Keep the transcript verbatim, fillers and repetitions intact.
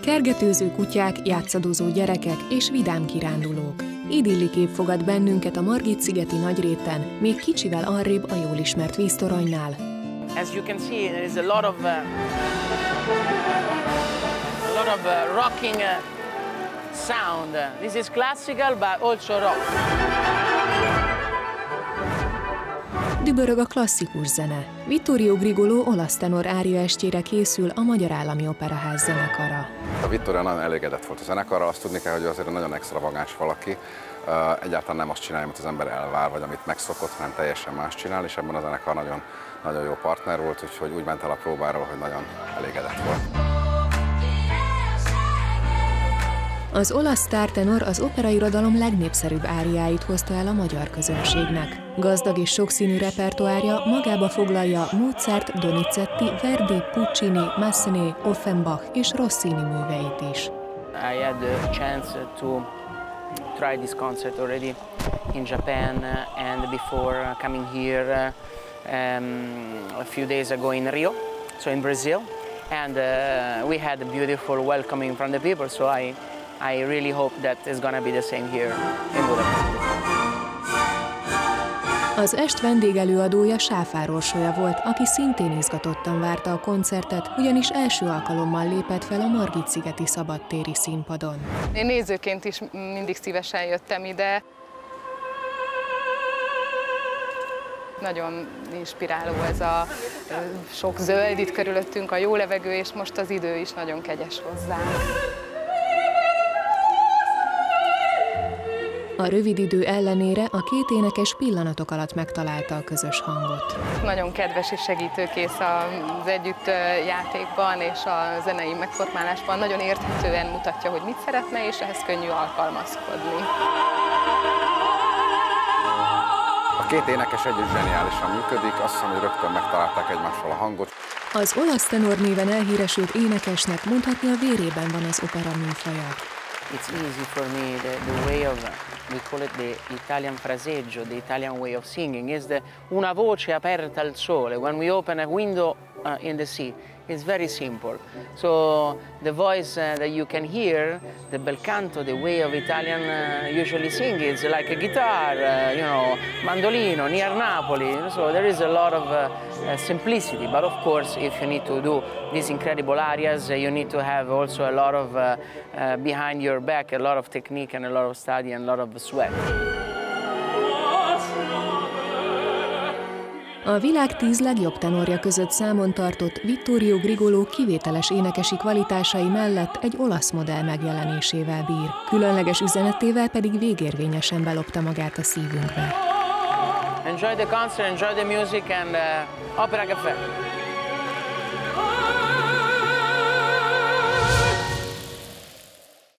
Kergetőző kutyák, játszadozó gyerekek és vidám kirándulók. Idilli kép fogad bennünket a Margit-szigeti Nagyréten, még kicsivel arrébb a jól ismert víztoronynál. As you can see, there is a lot of uh, a lot of uh, rocking uh, sound. This is classical, but also rock. Dübörög a klasszikus zene. Vittorio Grigolo olasz tenor áriaestjére készül a Magyar Állami Operaház zenekara. A Vittorio nagyon elégedett volt a zenekarral, azt tudni kell, hogy azért nagyon extravagáns valaki. Egyáltalán nem azt csinálja, amit az ember elvár, vagy amit megszokott, hanem teljesen más csinál, és ebben a zenekar nagyon, nagyon jó partner volt, úgyhogy úgy ment el a próbáról, hogy nagyon elégedett volt. Az olasz sztártenor az operairodalom legnépszerűbb áriáit hozta el a magyar közönségnek. Gazdag és sokszínű repertoárja magába foglalja Mozart, Donizetti, Verdi, Puccini, Massenet, Offenbach és Rossini műveit is. I had the chance to try this concert already in Japan and before coming here um, a few days ago in Rio, so in Brazil, and uh, we had a beautiful welcoming from the people, so I I really hope that it's gonna be the same here in Budapest. Az est vendégelőadója Sáfár Orsolya volt, aki szintén izgatottan várta a koncertet, ugyanis első alkalommal lépett fel a Margit-szigeti szabadtéri színpadon. Én nézőként is mindig szívesen jöttem ide. Nagyon inspiráló ez a sok zöld itt körülöttünk, a jó levegő, és most az idő is nagyon kegyes hozzánk. A rövid idő ellenére a két énekes pillanatok alatt megtalálta a közös hangot. Nagyon kedves és segítőkész az együttjátékban és a zenei megformálásban. Nagyon érthetően mutatja, hogy mit szeretne, és ehhez könnyű alkalmazkodni. A két énekes együtt zseniálisan működik, azt hiszem, hogy rögtön megtalálták egymással a hangot. Az olasz tenor néven elhíresült énekesnek mondhatni a vérében van az opera műfaja. It's easy for me, the, the way of, we call it the Italian fraseggio, the Italian way of singing, is the una voce aperta al sole. When we open a window uh, in the sea, it's very simple. So the voice uh, that you can hear, the bel canto, the way of Italian uh, usually sing is like a guitar, uh, you know, mandolino, near Napoli. So there is a lot of uh, uh, simplicity. But of course, if you need to do these incredible arias, uh, you need to have also a lot of uh, uh, behind your back, a lot of technique and a lot of study and a lot of sweat. A világ tíz legjobb tenorja között számon tartott Vittorio Grigolo kivételes énekesi kvalitásai mellett egy olasz modell megjelenésével bír. Különleges üzenetével pedig végérvényesen belopta magát a szívünkbe. Enjoy the concert, enjoy the music and uh, Opera Café.